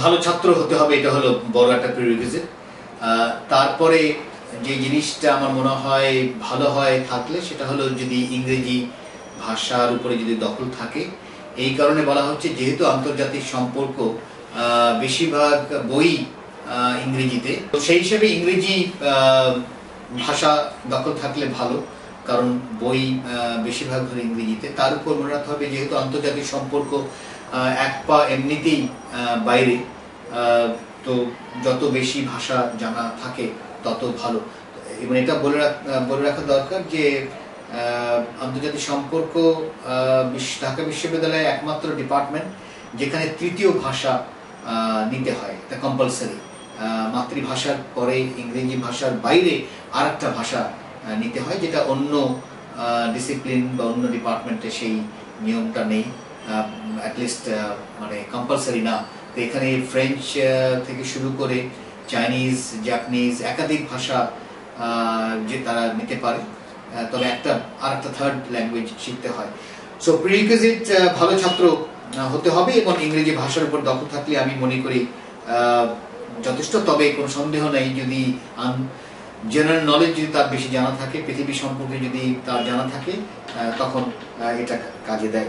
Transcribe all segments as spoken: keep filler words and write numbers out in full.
ভালো ছাত্র হতে হবে, এটা হলো বড় একটা প্রিরিকুইজিট। তারপরে যে জিনিসটা আমার মনে হয় ভালো হয় থাকলে সেটা হলো যদি ইংরেজি ভাষার উপরে যদি দখল থাকে। এই কারণে বলা হচ্ছে যেহেতু আন্তর্জাতিক সম্পর্ক বেশিরভাগ বই ইংরেজিতে, তো সেই হিসেবে ইংরেজি ভাষা দখল থাকলে ভালো, কারণ বই বেশিরভাগ ধরে ইংরেজিতে। তার উপর মনে রাখতে হবে যেহেতু আন্তর্জাতিক সম্পর্ক এক পা এমনিতেই বাইরে, তো যত বেশি ভাষা জানা থাকে তত ভালো। এবং এটা বলে বলে রাখা দরকার যে আন্তর্জাতিক সম্পর্ক ঢাকা বিশ্ববিদ্যালয়ে একমাত্র ডিপার্টমেন্ট যেখানে তৃতীয় ভাষা নিতে হয়, এটা কম্পালসারি। মাতৃভাষার পরে ইংরেজি ভাষার বাইরে আর একটা ভাষা নিতে হয়, যেটা অন্য ডিসিপ্লিন বা অন্য ডিপার্টমেন্টে সেই নিয়মটা নেই, অ্যাটলিস্ট মানে কম্পালসারি না। তো এখানে ফ্রেঞ্চ থেকে শুরু করে চাইনিজ, জাপানিজ একাধিক ভাষা যে তারা নিতে পারে, তবে একটা আর একটা থার্ড ল্যাঙ্গুয়েজ শিখতে হয়। সো প্রিরিকুইজিট ভালো ছাত্র হতে হবে এবং ইংরেজি ভাষার উপর দখল থাকলে আমি মনে করি যথেষ্ট। তবে কোনো সন্দেহ নেই যদি জেনারেল নলেজ যদি তার বেশি জানা থাকে, পৃথিবী সম্পর্কে যদি তার জানা থাকে, তখন এটা কাজে দেয়।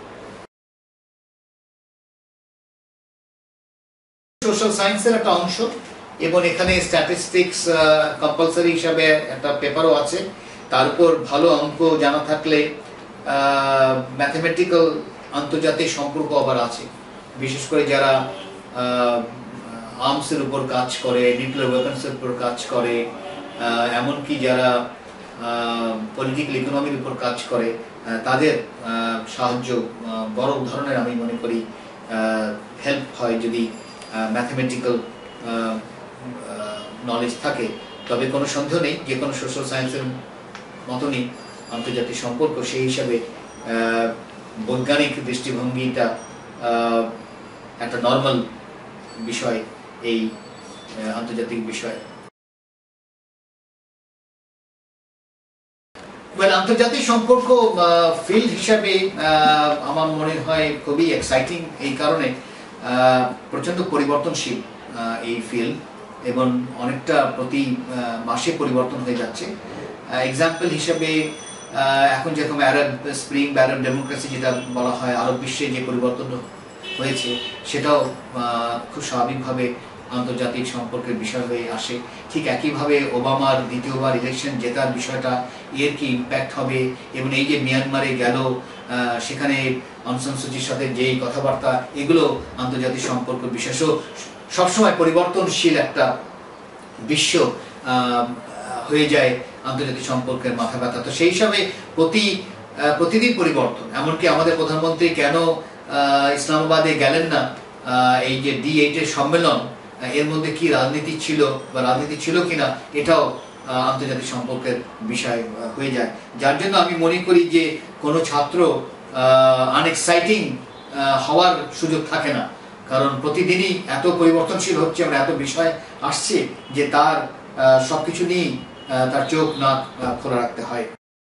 সোশ্যাল সায়েন্সের একটা অংশ এবং এখানে স্ট্যাটিস্টিক্স কম্পালসারি হিসাবে একটা পেপারও আছে। তার উপর ভালো অঙ্ক জানা থাকলে ম্যাথমেটিক্যাল আন্তর্জাতিক সম্পর্ক আবার আছে, বিশেষ করে যারা আর্মসের উপর কাজ করে, নিউক্লিয়ার ওয়েপন্সের উপর কাজ করে, এমনকি যারা পলিটিক্যাল ইকোনমির উপর কাজ করে, তাদের সাহায্য বড় ধরনের আমি মনে করি হেল্প হয় যদি ম্যাথমেটিক্যাল নলেজ থাকে। তবে কোনো সন্দেহ নেই যে কোনো সোশ্যাল সায়েন্সের মতনই আন্তর্জাতিক সম্পর্ক সেই হিসাবে বৈজ্ঞানিক দৃষ্টিভঙ্গিটা একটা নর্মাল বিষয় এই আন্তর্জাতিক বিষয়। আন্তর্জাতিক সম্পর্ক ফিল্ড হিসাবে আমার মনে হয় খুবই এক্সাইটিং, এই কারণে প্রচন্ড পরিবর্তনশীল এই ফিল্ড এবং অনেকটা প্রতি মাসে পরিবর্তন হয়ে যাচ্ছে। এক্সাম্পল হিসাবে এখন যেরকম আরব স্প্রিং বা আরব ডেমোক্রেসি যেটা বলা হয়, আরব বিশ্বে যে পরিবর্তন হয়েছে সেটাও খুব স্বাভাবিকভাবে আন্তর্জাতিক সম্পর্কের বিষয় হয়ে আসে। ঠিক একইভাবে ওবামার দ্বিতীয়বার ইলেকশন জেতার বিষয়টা, এর কি ইম্প্যাক্ট হবে, এবং এই যে মিয়ানমারে গেল সেখানে অং সান সুচির সাথে যেই কথাবার্তা, এগুলো আন্তর্জাতিক সম্পর্ক বিষয়। সবসময় পরিবর্তনশীল একটা বিশ্ব হয়ে যায় আন্তর্জাতিক সম্পর্কের মাথা ব্যথা। তো সেই হিসাবে প্রতি প্রতিদিন পরিবর্তন, এমনকি আমাদের প্রধানমন্ত্রী কেন ইসলামাবাদে গেলেন না, এই যে ডি এইট এর সম্মেলন, এর মধ্যে কি রাজনীতি ছিল বা রাজনীতি ছিল কিনা, এটাও আন্তর্জাতিক সম্পর্কের বিষয় হয়ে যায়। যার জন্য আমি মনে করি যে কোনো ছাত্র আনএক্সাইটিং হওয়ার সুযোগ থাকে না, কারণ প্রতিদিনই এত পরিবর্তনশীল হচ্ছে, আমরা এত বিষয় আসছে যে তার সবকিছু নিয়েই তার চোখ নাক খোলা রাখতে হয়।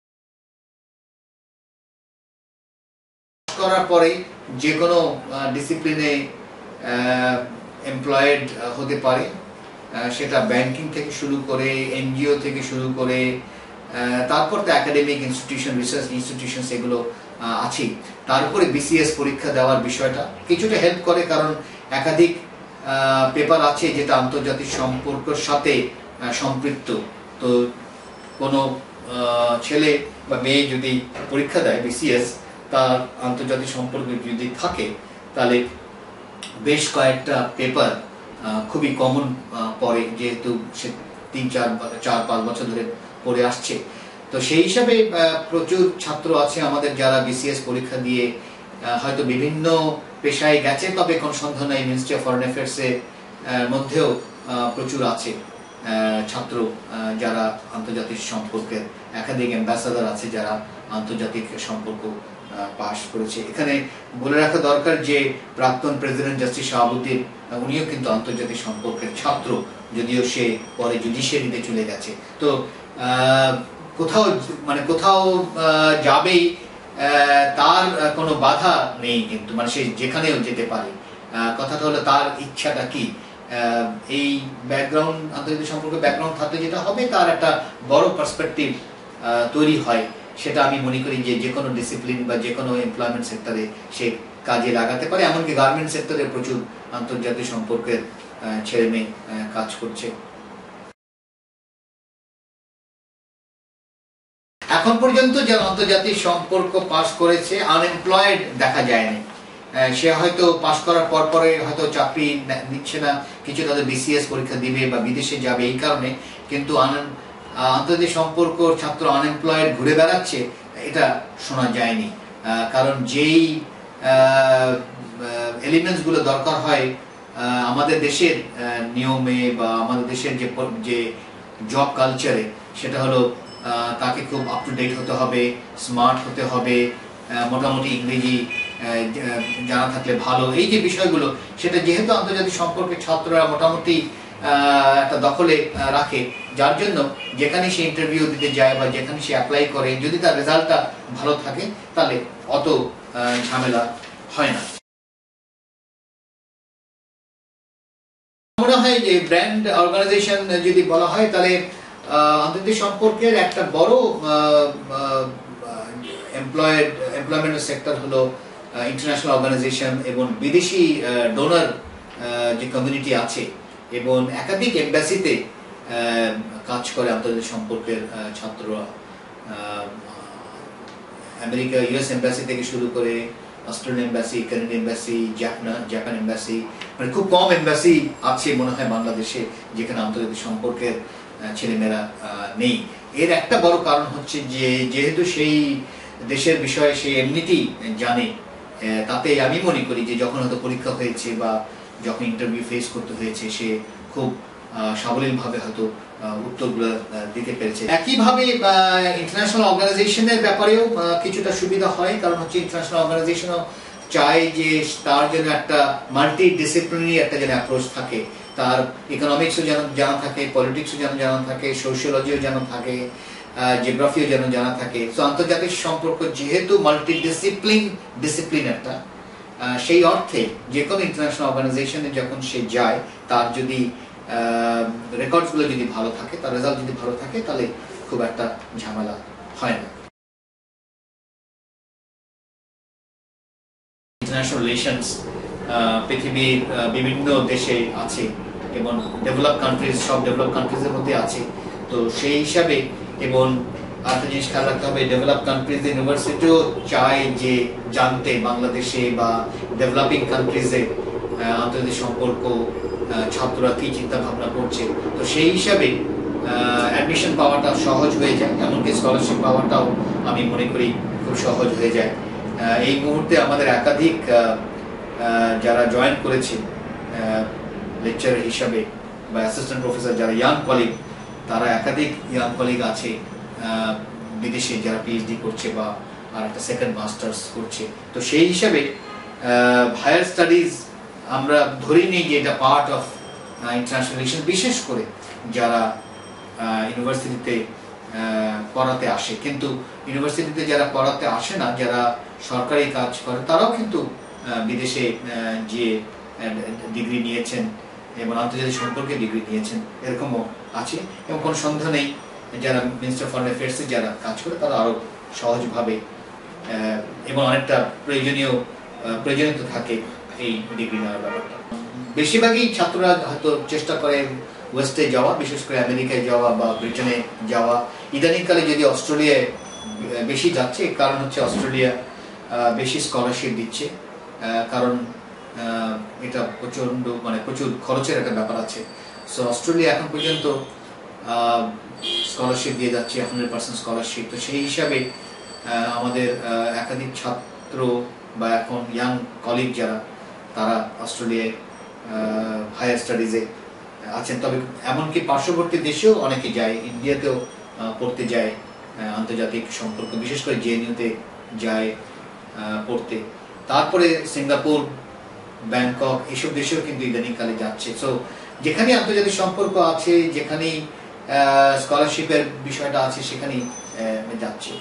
করার পরে যে কোনো ডিসিপ্লিনে এমপ্লয়েড হতে পারে, সেটা ব্যাংকিং থেকে শুরু করে, এনজিও থেকে শুরু করে, তারপর তো একাডেমিক ইনস্টিটিউশন, রিসার্চ ইনস্টিটিউশন, এগুলো আছে। তারপরে বিসিএস পরীক্ষা দেওয়ার বিষয়টা কিছুটা হেল্প করে, কারণ একাধিক পেপার আছে যেটা আন্তর্জাতিক সম্পর্কের সাথে সম্পৃক্ত। তো কোনো ছেলে বা মেয়ে যদি পরীক্ষা দেয় বিসিএস, তার আন্তর্জাতিক সম্পর্ক যদি থাকে, তাহলে বেশ কয়েকটা পেপার খুবই কমন পড়ে, যেহেতু সে তিন চার চার পাঁচ বছর ধরে পড়ে আসছে। তো সেই হিসাবে প্রচুর ছাত্র আছে আমাদের যারা বিসিএস পরীক্ষা দিয়ে হয়তো বিভিন্ন পেশায় গেছে, তবে কোনো সন্দেহ নাই মিনিস্ট্রি অফ ফরেন অ্যাফেয়ার্সের মধ্যেও প্রচুর আছে ছাত্র যারা আন্তর্জাতিক সম্পর্কের একাধিক অ্যাম্বাসাডার আছে যারা আন্তর্জাতিক সম্পর্ক পাশ করেছে। এখানে বলে রাখা দরকার যে প্রাক্তন প্রেসিডেন্ট জাস্টিস শাহাবুদ্দিন, উনিও কিন্তু আন্তর্জাতিক সম্পর্কের ছাত্র, যদিও সে পরে জুডিশিয়ারিতে চলে গেছে। তো কোথাও মানে কোথাও যাবেই, তার কোনো বাধা নেই, কিন্তু মানে সে যেখানেও যেতে পারে। কথাটা হলো তার ইচ্ছাটা কি। এই ব্যাকগ্রাউন্ড, আন্তর্জাতিক সম্পর্ক ব্যাকগ্রাউন্ড থাকলে যেটা হবে, তার একটা বড় পার্সপেক্টিভ তৈরি হয়। সেটা আমি মনে করি যে যে কোনো ডিসিপ্লিন বা যে কোনো এমপ্লয়মেন্ট সেক্টরে সে কাজে লাগাতে পারে। এমনকি গার্মেন্ট সেক্টরে প্রচুর আন্তর্জাতিক সম্পর্কের ছেলে মেয়ে কাজ করছে। এখন পর্যন্ত যারা আন্তর্জাতিক সম্পর্ক পাস করেছে আনএমপ্লয়েড দেখা যায়নি। সে হয়তো পাস করার পর পরে হয়তো চাকরি নিচ্ছে না, কিছু তাদের বিসিএস পরীক্ষা দিবে বা বিদেশে যাবে এই কারণে, কিন্তু আন্তর্জাতিক সম্পর্ক ছাত্র আনএমপ্লয়েড ঘুরে বেড়াচ্ছে এটা শোনা যায়নি। কারণ যেই এলিমেন্টস গুলো দরকার হয় আমাদের দেশের নিয়মে বা আমাদের দেশের যে যে জব কালচারে, সেটা হলো তাকে খুব আপ টু ডেট হতে হবে, স্মার্ট হতে হবে, মোটামুটি ইংরেজি জানা থাকলে ভালো। এই যে বিষয়গুলো, সেটা যেহেতু আন্তর্জাতিক সম্পর্কের ছাত্ররা মোটামুটি একটা দখলে রাখে, যার জন্য যেখানে সে ইন্টারভিউ দিতে যায় বা যেখানে সে অ্যাপ্লাই করে, যদি তার রেজাল্টটা ভালো থাকে তাহলে অত ঝামেলা হয় না। মনে হয় যে ব্র্যান্ড অর্গানাইজেশন যদি বলা হয়, তাহলে আন্তর্জাতিক সম্পর্কের একটা বড় এমপ্লয়েড এমপ্লয়মেন্ট সেক্টর হলো ইন্টারন্যাশনাল অর্গানাইজেশন এবং বিদেশি ডোনার যে কমিউনিটি আছে, এবং একাধিক এম্বাসিতে কাজ করে আন্তর্জাতিক সম্পর্কের ছাত্ররা। আমেরিকা ইউএস এম্বাসি থেকে শুরু করে Australian embassy, Canadian embassy, Japan embassy, মানে খুব কম এম্বাসি আছে মনে হয় বাংলাদেশে যেখানে আন্তর্জাতিক সম্পর্কের ছেলেমেয়েরা নেই। এর একটা বড় কারণ হচ্ছে যে যেহেতু সেই দেশের বিষয়ে সে এমনিতেই জানে, তাতে আমি মনে করি যে যখন হয়তো পরীক্ষা হয়েছে বা যখন ইন্টারভিউ ফেস করতে হয়েছে, সে খুব সাবলীলভাবে হয়তো উত্তরগুলো দিতে পেরেছে। একইভাবে ইন্টারন্যাশনাল অর্গানাইজেশনের ব্যাপারেও কিছুটা সুবিধা হয়, কারণ হচ্ছে ইন্টারন্যাশনাল অর্গানাইজেশনও চায় যে তার যেন একটা মাল্টি ডিসিপ্লিনারি একটা যেন অ্যাপ্রোচ থাকে, তার ইকোনমিক্সও যেন জানা থাকে, পলিটিক্সও যেন জানা থাকে, সোশিওলজিও যেন থাকে, জিওগ্রাফিও যেন জানা থাকে। তো আন্তর্জাতিক সম্পর্ক যেহেতু মাল্টি ডিসিপ্লিন ডিসিপ্লিন একটা, সেই অর্থে যে কোনো ইন্টারন্যাশনাল অর্গানাইজেশনে যখন সে যায়, তার যদি রেকর্ডসগুলো যদি ভালো থাকে, তার রেজাল্ট যদি ভালো থাকে, তাহলে খুব একটা ঝামেলা হয় না। ইন্টারন্যাশনাল রিলেশনস পৃথিবীর বিভিন্ন দেশে আছে এবং ডেভেলপ কান্ট্রিজ, সব ডেভেলপ কান্ট্রিজের মধ্যে আছে। তো সেই হিসাবে, এবং আরেকটা জিনিস খেয়াল রাখতে হবে, ডেভেলপ কান্ট্রিজ ইউনিভার্সিটিও চায় যে জানতে বাংলাদেশে বা ডেভেলপিং কান্ট্রিজে আন্তর্জাতিক সম্পর্ক ছাত্ররা কি চিন্তা ভাবনা করছে। তো সেই হিসাবে অ্যাডমিশন পাওয়াটা সহজ হয়ে যায়, এমনকি স্কলারশিপ পাওয়াটাও আমি মনে করি খুব সহজ হয়ে যায়। এই মুহূর্তে আমাদের একাধিক যারা জয়েন করেছে লেকচারার হিসাবে বা অ্যাসিস্ট্যান্ট প্রফেসর, যারা ইয়াং কলিগ, তারা একাধিক ইয়াং কলিগ আছে বিদেশে যারা পিএইচডি করছে বা আর একটা সেকেন্ড মাস্টার্স করছে। তো সেই হিসাবে হায়ার স্টাডিজ আমরা ধরে নিই যে এটা পার্ট অফ ইন্টারন্যাশনাল রিলেশন, বিশেষ করে যারা ইউনিভার্সিটিতে পড়াতে আসে। কিন্তু ইউনিভার্সিটিতে যারা পড়াতে আসে না, যারা সরকারি কাজ করে, তারাও কিন্তু বিদেশে যে ডিগ্রি নিয়েছেন এবং আন্তর্জাতিক সম্পর্কে ডিগ্রি নিয়েছেন, এরকমও আছে। এবং কোনো সন্দেহ নেই, যারা মিনিস্টার ফরেন অ্যাফেয়ার্সে যারা কাজ করে, তারা আরও সহজভাবে এবং অনেকটা প্রয়োজনীয় প্রয়োজনীয়তা থাকে এই ডিগ্রি নেওয়ার ব্যাপারটা। বেশিরভাগই ছাত্ররা হয়তো চেষ্টা করে ওয়েস্টে যাওয়া, বিশেষ করে আমেরিকায় যাওয়া বা ব্রিটেনে যাওয়া। ইদানিংকালে যদি অস্ট্রেলিয়ায় বেশি যাচ্ছে, কারণ হচ্ছে অস্ট্রেলিয়া বেশি স্কলারশিপ দিচ্ছে, কারণ এটা প্রচণ্ড মানে প্রচুর খরচের একটা ব্যাপার আছে। সো অস্ট্রেলিয়া এখন পর্যন্ত স্কলারশিপ দিয়ে যাচ্ছে, হান্ড্রেড পার্সেন্ট স্কলারশিপ। তো সেই হিসাবে আমাদের একাধিক ছাত্র বা এখন ইয়াং কলিগ যারা, তারা অস্ট্রেলিয়ায় হায়ার স্টাডিজে আছেন। তবে এমনকি পার্শ্ববর্তী দেশেও অনেকে যায়, ইন্ডিয়াতেও পড়তে যায় আন্তর্জাতিক সম্পর্ক, বিশেষ করে জেএনইউতে যায় পড়তে। তারপরে সিঙ্গাপুর, ব্যাংকক, এইসব দেশেও কিন্তু ইদানিংকালে যাচ্ছে। সো যেখানে আন্তর্জাতিক সম্পর্ক আছে, যেখানেই স্কলারশিপের বিষয়টা আছে, সেখানেই যাচ্ছে।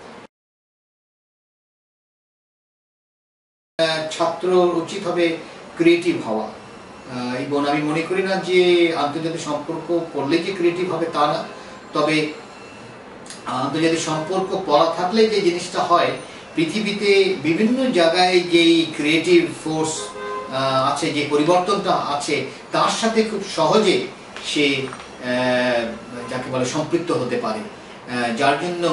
ছাত্র উচিত হবে ক্রিয়েটিভ হওয়া, এবং আমি মনে করি না যে আন্তর্জাতিক সম্পর্ক পড়লে যে ক্রিয়েটিভ হবে তা না, তবে আন্তর্জাতিক সম্পর্ক পড়া থাকলে যে জিনিসটা হয়, পৃথিবীতে বিভিন্ন জায়গায় যেই ক্রিয়েটিভ ফোর্স আছে, যে পরিবর্তনটা আছে, তার সাথে খুব সহজে সে যাকে বলে সম্পৃক্ত হতে পারে, যার জন্য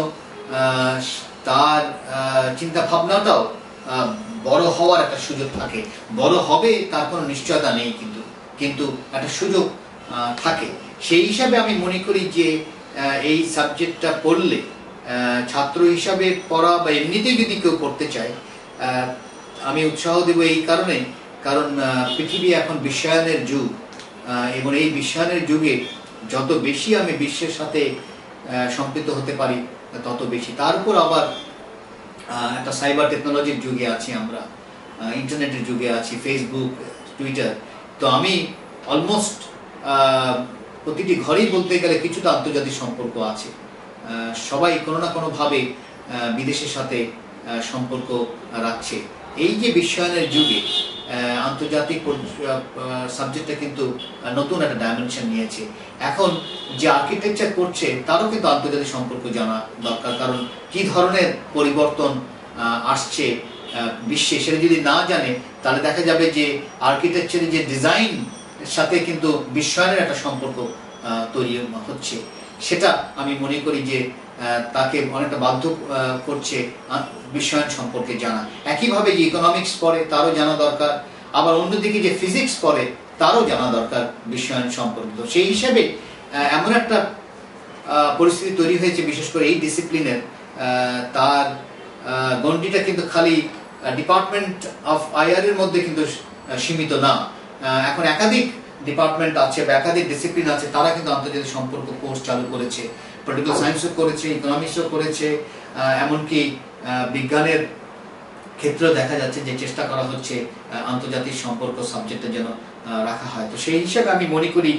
তার চিন্তা ভাবনাটাও বড় হওয়ার একটা সুযোগ থাকে। বড় হবে তার কোনো নিশ্চয়তা নেই, কিন্তু কিন্তু একটা সুযোগ থাকে। সেই হিসাবে আমি মনে করি যে এই সাবজেক্টটা পড়লে ছাত্র হিসাবে পড়া বা এমনিতেই যদি কেউ পড়তে চায়, আমি উৎসাহ দেব এই কারণে, কারণ পৃথিবী এখন বিশ্বায়নের যুগ, এবং এই বিশ্বায়নের যুগে যত বেশি আমি বিশ্বের সাথে সম্পৃক্ত হতে পারি তত বেশি। তার উপর আবার একটা সাইবার টেকনোলজির যুগে আছি আমরা, ইন্টারনেটের যুগে আছি, ফেসবুক, টুইটার। তো আমি অলমোস্ট প্রতিটি ঘরেই বলতে গেলে কিছুটা আন্তর্জাতিক সম্পর্ক আছে। সবাই কোনো না কোনোভাবে বিদেশের সাথে সম্পর্ক রাখছে। এই যে বিশ্বায়নের যুগে আন্তর্জাতিক সাবজেক্টটা কিন্তু নতুন একটা ডাইমেনশন নিয়েছে। এখন যে আর্কিটেকচার করছে তারও কিন্তু আন্তর্জাতিক সম্পর্ক জানা দরকার, কারণ কি ধরনের পরিবর্তন আসছে বিশ্বে সেটা যদি না জানে তাহলে দেখা যাবে যে আর্কিটেকচারের যে ডিজাইন সাথে কিন্তু বিশ্বায়নের একটা সম্পর্ক তৈরি হচ্ছে। সেটা আমি মনে করি যে তাকে অনেকটা বাধ্য করছে বিশ্বায়ন সম্পর্কে জানা। একইভাবে যে ইকোনমিক্স পড়ে তারও জানা দরকার, আবার অন্যদিকে যে ফিজিক্স পড়ে তারও জানা দরকার বিশ্বায়ন সম্পর্কিত। সেই হিসাবে এমন একটা পরিস্থিতি তৈরি হয়েছে, বিশেষ করে এই ডিসিপ্লিনের, তার গণ্ডিটা কিন্তু খালি ডিপার্টমেন্ট অফ আইআর এর মধ্যে কিন্তু সীমিত না। এখন একাধিক ডিপার্টমেন্ট আছে বা একাধিক ডিসিপ্লিন আছে, তারা কিন্তু আন্তর্জাতিক সম্পর্ক কোর্স চালু করেছে। পলিটিক্যাল সায়েন্সও করেছে, ইকোনমিক্সও করেছে, এমনকি বিজ্ঞানের ক্ষেত্রেও দেখা যাচ্ছে যে চেষ্টা করা হচ্ছে আন্তর্জাতিক সম্পর্ক সাবজেক্টে যেন রাখা হয়। তো সেই হিসাবে আমি মনে করি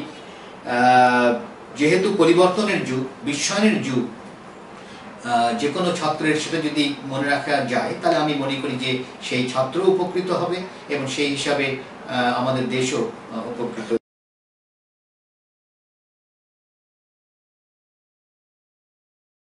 যেহেতু পরিবর্তনের যুগ, বিশ্বায়নের যুগ, যে কোনো ছাত্রের সেটা যদি মনে রাখা যায় তাহলে আমি মনে করি যে সেই ছাত্র উপকৃত হবে এবং সেই হিসাবে আমাদের দেশও উপকৃত।